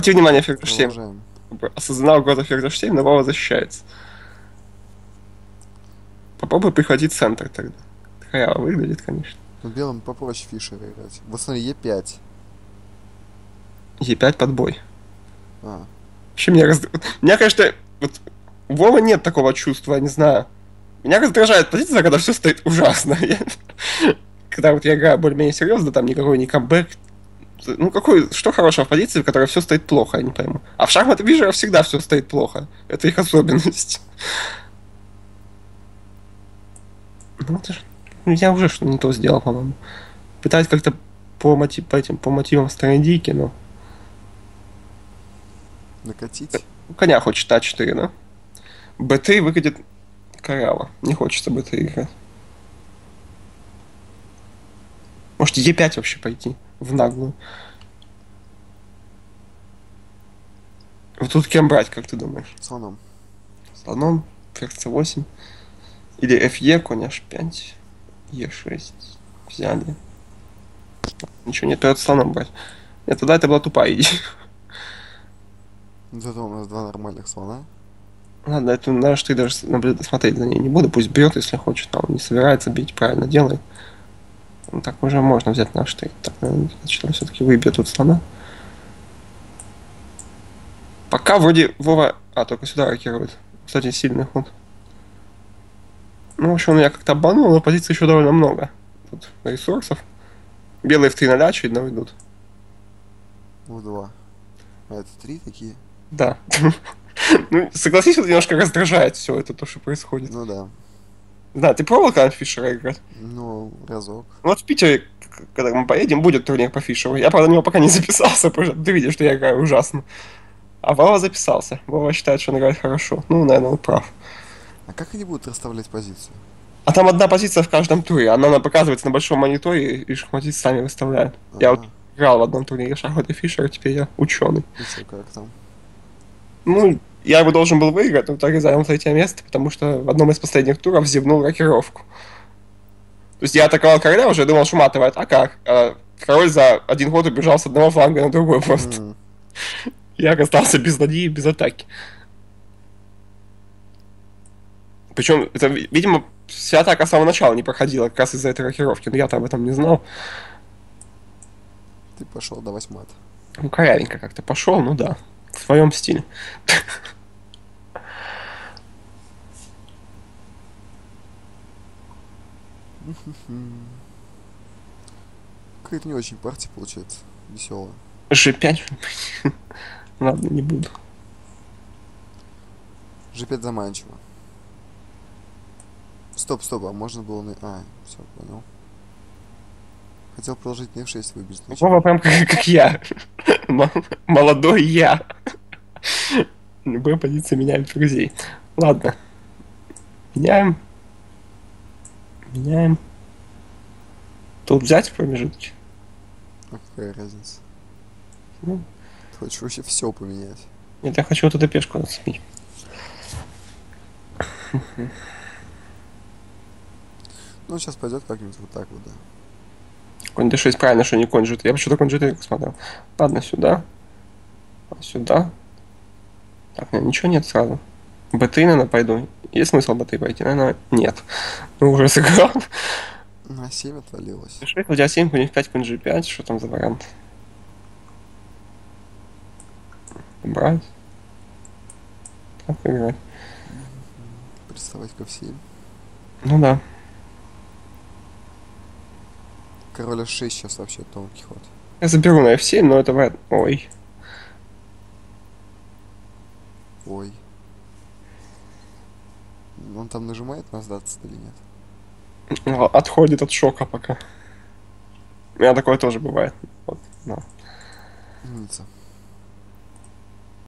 внимание, ферзь 7. Продолжаем. Осознал угрозу ферзь 7, но Вова защищается. Попробуй прихватить центр тогда. Халява выглядит, конечно. Ну, белым попроще Фишера играть. Вот смотри, Е5. Е5 подбой. А, Вообще меня, конечно, вот у Вовы нет такого чувства, я не знаю. Меня раздражает позиция, когда все стоит ужасно. Когда вот я играю более-менее серьезно, там никакой не камбэк. Ну, что хорошего в позиции, в которой все стоит плохо, я не пойму. А в шахматы Вижера всегда все стоит плохо. Это их особенность. Ну, это ж... ну, я уже что-то не то сделал, по-моему. Пытаюсь как-то по мотивам стратегии, но... накатить. Ну, коня хочет А4, да? Б3 выглядит коряво. Не хочется Б3 играть. Может, Е5 вообще пойти в наглую. Вот тут кем брать, как ты думаешь? Слоном. Слоном, ферзь c8. Или Фе, конь H5, Е6. Взяли. Ничего нет, придется слоном брать. Нет, тогда это была тупая идея. Зато у нас два нормальных слона. Ладно, это на что ты даже смотреть за ней не буду. Пусть бьет, если хочет. А он не собирается бить, правильно делает. Ну, так уже можно взять на штык. Так, значит, он все-таки выбьет тут слона. Пока вроде Вова... А, только сюда рокирует. Кстати, сильный ход. Ну, в общем, он меня как-то обманул, но позиций еще довольно много. Тут ресурсов. Белые в 3 0, очевидно, идут. Ну, два. А это три такие? Да. Ну, согласись, это немножко раздражает все это, то, что происходит. Ну да. Да, ты пробовал когда в Фишера играть? Ну, разок. Ну, вот в Питере, когда мы поедем, будет турнир по Фишеру. Я, правда, на него пока не записался, потому что ты видишь, что я играю ужасно. А Вова записался. Вова считает, что он играет хорошо. Ну, наверное, он прав. А как они будут расставлять позицию? А там одна позиция в каждом туре. Она показывается на большом мониторе, и шахматисты сами выставляют. Я вот Ага. играл в одном турнире шахматы Фишера, теперь я ученый. И чё, как там? Ну, я его должен был выиграть, но в итоге занял третье место, потому что в одном из последних туров зевнул рокировку. То есть я атаковал короля, уже думал, что матывает. А как? Король за один ход убежал с одного фланга на другой просто. М, Я остался без ладьи и без атаки. Причем, это, видимо, вся атака с самого начала не проходила, как раз из-за этой рокировки. Но я-то об этом не знал. Ты пошел давать мат. Ну, корявенько как-то пошел, ну да. В своем стиле. Какая-то не очень партия получается. Веселая. G5. Ладно, не буду. G5 заманчиво. Стоп, стоп, а можно было на... А, все, понял. Хотел продолжить на F6 выбить Вова сначала. прям как я. Молодой я. Любые позиции меняют друзей. Ладно. Меняем. Меняем. Тут взять в промежутке. А какая разница? Ну, Ты хочешь вообще все поменять? нет, я хочу вот эту пешку зацепить. Ну, сейчас пойдет как-нибудь вот так вот, да. Конь d6, правильно, что не конь g3. Я почему-то конь g3 смотрел. Ладно, сюда. Сюда. Так, нет, ничего нет сразу. b3, наверное, пойду. Есть смысл b3 пойти? Наверное, нет. Ну, уже сыграл. На 7 отвалилось. d6, у тебя 7, конь f5, конь g5. Что там за вариант? Брать. Так играть. Приставать ко всем. Ну да. Король H6 сейчас вообще тонкий ход. Я заберу на f7, но это вариант... Ой. Ой. Он там нажимает на сдаться или нет? Отходит от шока пока. У меня такое тоже бывает. Вот, да. Умница.